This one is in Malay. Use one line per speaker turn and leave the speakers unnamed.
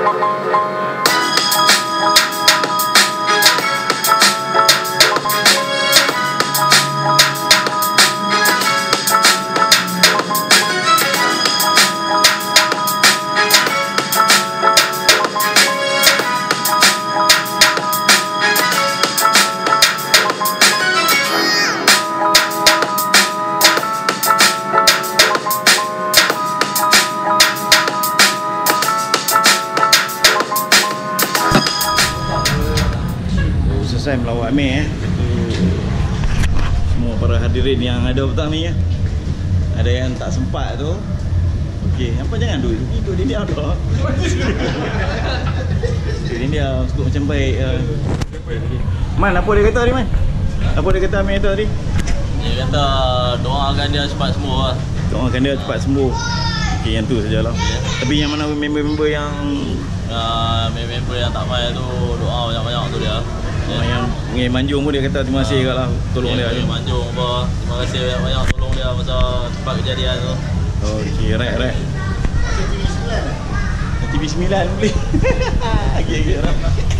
Selesai melawat Amir semua para hadirin yang ada petang ni ada yang tak sempat tu. Okey, apa jangan duduk di dia dah. Di dia cukup macam baik. Man, apa dia kata tadi, Man? Apa dia kata Amir tu tadi?
Dia kata doakan dia cepat sembuh lah.
Doakan dia cepat sembuh. Okey, yang tu sajalah. Tapi yang mana member-member yang
member yang tak main tu doa banyak-banyak tu dia.
Yang Manjung pun dia kata terima kasih kat lah tolong dia.
Manjung apa, terima kasih banyak-banyak tolong dia masa tempat kejadian tu.
Okey, right. TV9 boleh. Okey, right.